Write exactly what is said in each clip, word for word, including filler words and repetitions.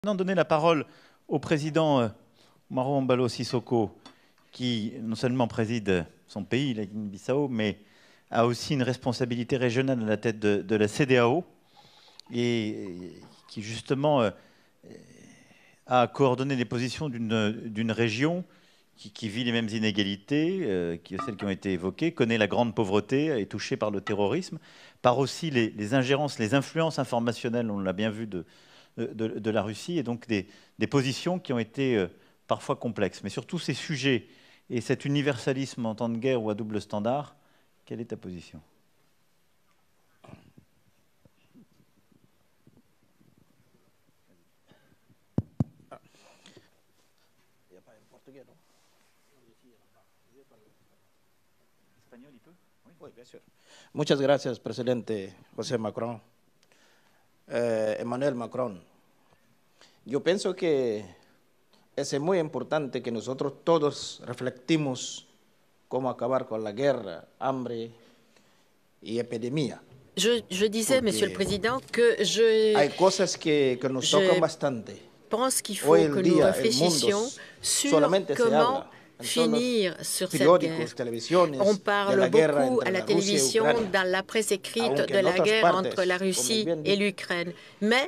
Maintenant, donner la parole au président Umaro Embalo Sissoko, qui non seulement préside son pays, la Guinée-Bissau, mais a aussi une responsabilité régionale à la tête de, de la C D A O, et qui justement euh, a coordonné les positions d'une région qui, qui vit les mêmes inégalités, euh, qui, celles qui ont été évoquées, connaît la grande pauvreté, est touchée par le terrorisme, par aussi les, les ingérences, les influences informationnelles, on l'a bien vu, de De, de la Russie, et donc des, des positions qui ont été euh, parfois complexes. Mais sur tous ces sujets et cet universalisme en temps de guerre ou à double standard, quelle est ta position? Oui, bien sûr. Muchas gracias, presidente José Macron. Eh, Emmanuel Macron, yo pienso que es muy importante que nosotros todos reflectimos cómo acabar con la guerra, hambre y epidemia. Je, je disais, Porque Monsieur le Président, que je, hay cosas que, que nos tocan bastante. pense qu'il faut que nous réfléchissions sur comment finir sur cette guerre. On parle beaucoup à la télévision, dans la presse écrite, de la guerre entre la Russie et l'Ukraine. Mais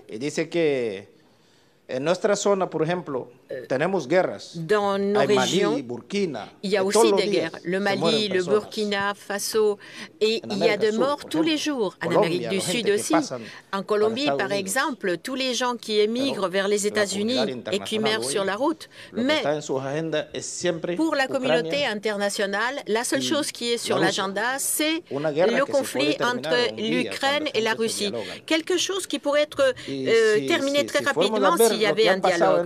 en nuestra zona, por ejemplo, tenemos guerras. Dans nos Hay régions, Mali, Burkina, il y a aussi des guerres. Le Mali, le Burkina Faso, et il y a des morts tous les jours. En Amérique du Sud aussi. En Colombie, par exemple, tous les gens qui émigrent vers les États-Unis et qui meurent sur la route. Mais pour la communauté internationale, la seule chose qui est sur l'agenda, c'est le conflit entre l'Ukraine et la Russie. Quelque chose qui pourrait être euh, terminé très rapidement s'il y avait un dialogue.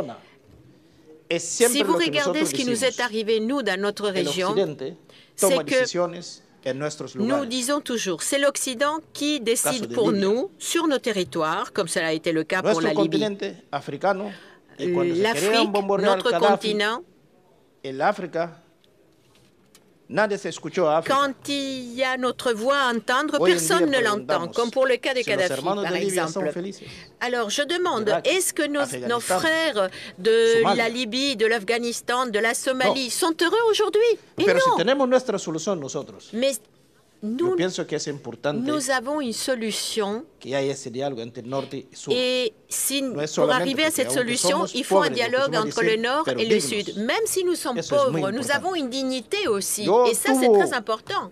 Si vous regardez ce qui nous est arrivé, nous, dans notre région, c'est que nous disons toujours, c'est l'Occident qui décide pour nous, sur nos territoires, comme cela a été le cas pour la Libye. L'Afrique, notre continent, quand il y a notre voix à entendre, personne ne l'entend, comme pour le cas de Kadhafi, par exemple. Alors, je demande, est-ce que nos, nos frères de la Libye, de l'Afghanistan, de la Somalie sont heureux aujourd'hui? Et non. Mais nous, nous avons une solution, et si, pour arriver à cette solution, il faut un dialogue entre le Nord et le Sud. Même si nous sommes pauvres, nous avons une dignité aussi, et ça, c'est très important.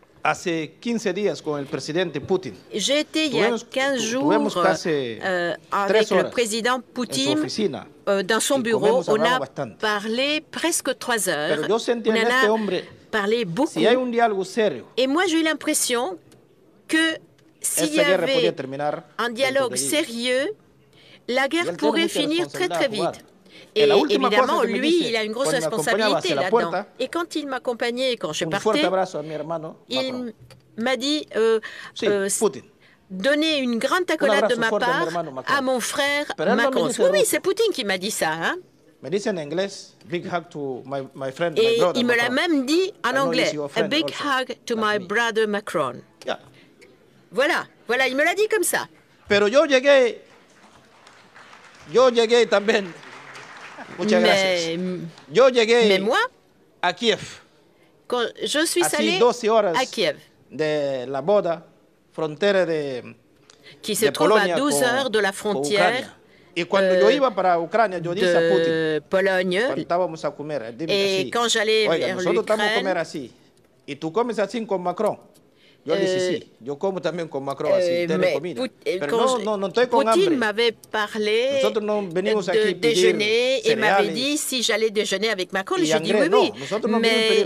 J'ai été il y a quinze jours euh, avec le président Poutine euh, dans son bureau. On a parlé presque trois heures. On en a parlé beaucoup. Et moi, j'ai eu l'impression que s'il y avait un dialogue sérieux, la guerre pourrait finir très très vite. Et évidemment, lui, il a une grosse responsabilité là-dedans. Et quand il m'accompagnait, quand je partais, il m'a dit euh, euh, donner une grande accolade de ma part à mon frère Macron. Oui, oui, c'est Poutine qui m'a dit ça. Hein? Et il me l'a même dit en anglais, a big hug to my brother Macron. Voilà, voilà, il me l'a dit comme ça. Pero yo llegué, yo llegué también. Muchas gracias. Yo llegué mais moi, à Kiev. Quand je suis allé à Kiev, de la boda, frontera de, qui se trouve à douze heures de la frontière euh, Ucrania, yo de a Putin, Pologne. Et quand j'allais vers l'Ukraine, Yo le dije, sí, yo como también con Macron así, tiene comida. Pero no, no, no estoy con hambre. Poutine m'avait parlé de déjeuner et m'avait dit si j'allais déjeuner avec Macron. J'ai dit oui, oui. Mais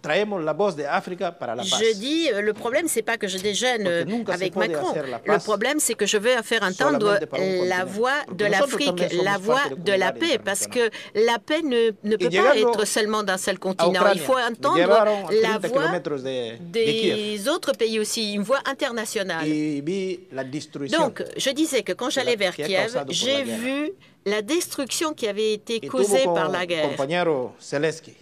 je dis, le problème, c'est pas que je déjeune avec Macron. Le problème, c'est que je veux faire entendre la voix de l'Afrique, la voix de la paix, parce que la paix ne, ne peut pas être seulement d'un seul continent. Il faut entendre la voix des autres pays aussi, une voix internationale. Donc, je disais que quand j'allais vers Kiev, j'ai vu la destruction qui avait été causée par la guerre.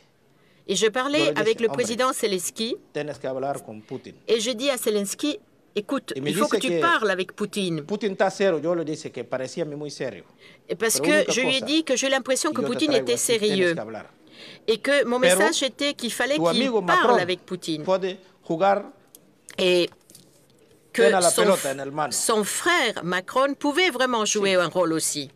Et je parlais avec le président Zelensky, et je dis à Zelensky, écoute, il faut que tu parles avec Poutine. Et parce que je lui ai dit que j'ai l'impression que Poutine était sérieux et que mon message était qu'il fallait qu'il parle avec Poutine. Et que son, son frère Macron pouvait vraiment jouer un rôle aussi.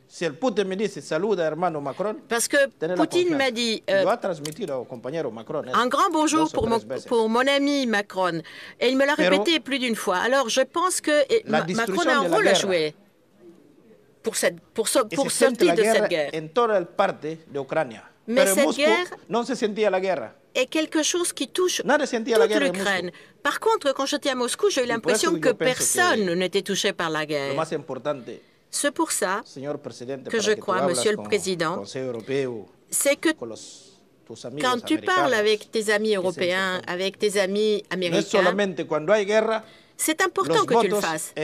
Parce que Poutine m'a dit euh, un grand bonjour pour mon, pour mon ami Macron. Et il me l'a répété plus d'une fois. Alors je pense que Ma Macron a un rôle à jouer pour, cette, pour, so, pour sortir de cette guerre. Mais cette guerre est quelque chose qui touche toute l'Ukraine. Par contre, quand j'étais à Moscou, j'ai eu l'impression que personne n'était touché par la guerre. C'est pour ça que je crois, Monsieur le Président, c'est que quand tu parles avec tes amis européens, avec tes amis américains, c'est important que tu le fasses.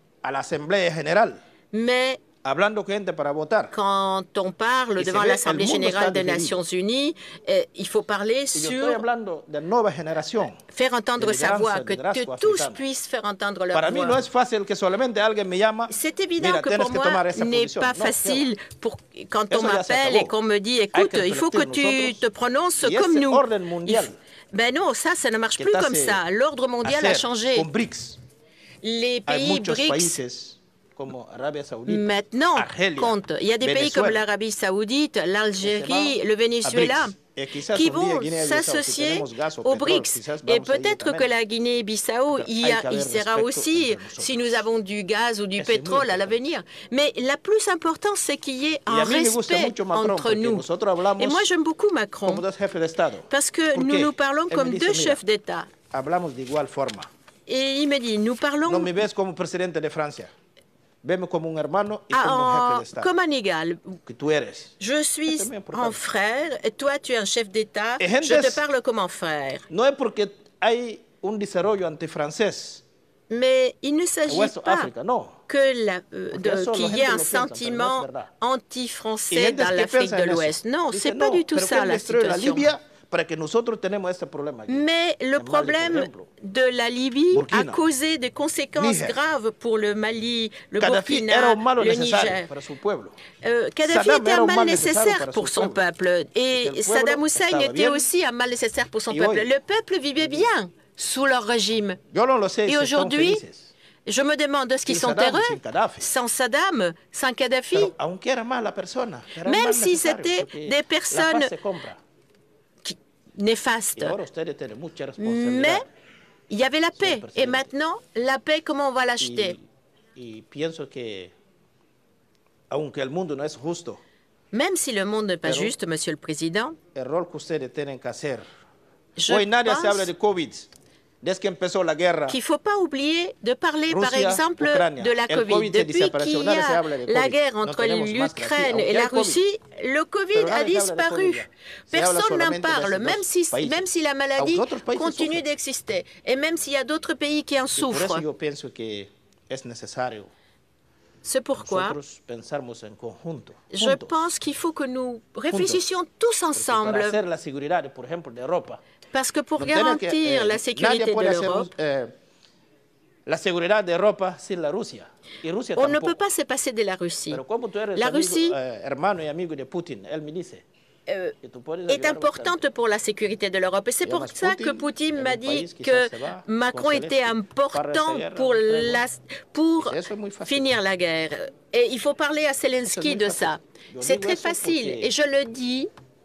Mais quand on parle devant l'Assemblée générale des Nations unies, eh, il faut parler sur faire entendre sa voix, que tous puissent faire entendre leur voix. C'est évident que pour moi, ce n'est pas facile pour, quand on m'appelle et qu'on me dit, écoute, il faut que tu te prononces comme nous. Ben non, ça, ça ne marche plus comme ça. L'ordre mondial a changé. Les pays BRICS maintenant compte. Il y a des pays comme l'Arabie saoudite, l'Algérie, le Venezuela qui vont s'associer aux BRICS. Et peut-être que la Guinée-Bissau y, y sera aussi si nous avons du gaz ou du pétrole à l'avenir. Mais la plus importante, c'est qu'il y ait un respect entre nous. Et moi, j'aime beaucoup Macron parce que nous nous parlons comme deux chefs d'État. Et il me dit, nous parlons... Ah, en, comme un égal. Je suis un frère, et toi tu es un chef d'État, je te parle comme un frère. Mais il ne s'agit pas que la, euh, de, qu'il y ait un sentiment anti-français dans l'Afrique de l'Ouest. Non, ce n'est pas du tout ça la situation. Mais le problème de la Libye a causé des conséquences graves pour le Mali, le Burkina, le Niger. Euh, Kadhafi était un mal nécessaire pour son peuple et Saddam Hussein était aussi un mal nécessaire pour son peuple. Le peuple vivait bien sous leur régime. Et aujourd'hui, je me demande est-ce qu'ils sont heureux sans Saddam, sans Kadhafi, même si c'était des personnes néfaste. Mais il y avait la paix. Et maintenant, la paix, comment on va l'acheter? Même si le monde n'est pas juste, Monsieur le Président, je pense qu'il ne faut pas oublier de parler, par exemple, de la Covid. Depuis qu'il y a la guerre entre l'Ukraine et la Russie, le Covid a disparu. Personne n'en parle, même si, même si la maladie continue d'exister. Et même s'il y a d'autres pays qui en souffrent. C'est pourquoi je pense qu'il faut que nous réfléchissions tous ensemble. Parce que pour garantir la sécurité de l'Europe, on ne peut pas se passer de la Russie. La Russie euh, est importante pour la sécurité de l'Europe. Et c'est pour ça que Poutine m'a dit que Macron était important pour, la, pour finir la guerre. Et il faut parler à Zelensky de ça. C'est très facile. Et je le dis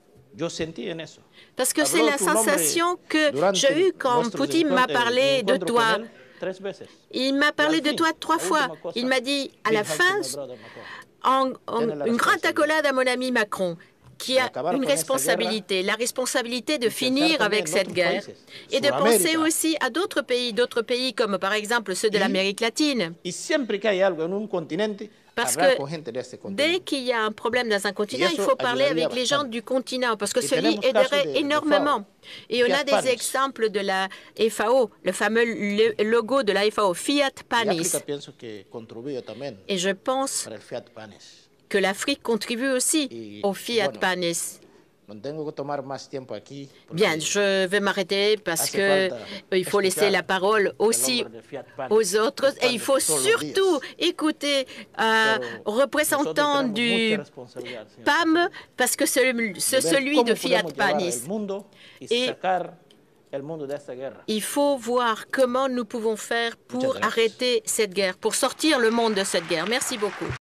parce que c'est la sensation que j'ai eue quand Poutine m'a parlé de toi. Il m'a parlé de toi trois fois. Il m'a dit à la fin en, en, une grande accolade à mon ami Macron, qui a une responsabilité, la responsabilité de finir avec cette guerre et de penser aussi à d'autres pays, d'autres pays comme par exemple ceux de l'Amérique latine. Parce que dès qu'il y a un problème dans un continent, il faut parler avec les gens du continent, parce que cela aiderait énormément. Et on a des exemples de la F A O, le fameux logo de la F A O, Fiat Panis. Et je pense que l'Afrique contribue aussi au Fiat Panis. Bien, je vais m'arrêter parce qu'il faut laisser la parole aussi aux autres et il faut surtout écouter un représentant du P A M parce que c'est celui de Fiat Panis. Et il faut voir comment nous pouvons faire pour arrêter cette guerre, pour sortir le monde de cette guerre. Merci beaucoup.